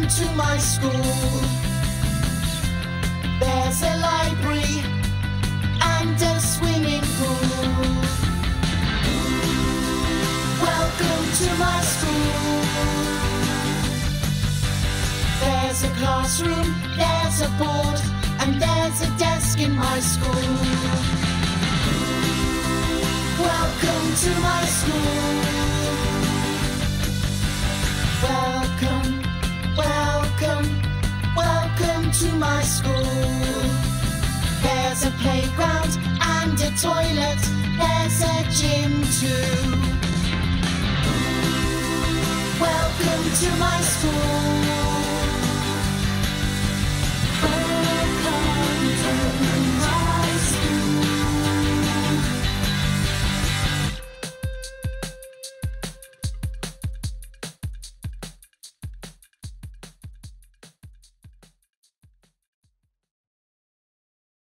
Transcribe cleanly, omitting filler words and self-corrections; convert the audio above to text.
to my school. There's a library and a swimming pool. Welcome to my school. There's a classroom, there's a board, and there's a desk in my school. Welcome to my school. Welcome, welcome, welcome to my school. There's a playground and a toilet, there's a gym too. Welcome to my school.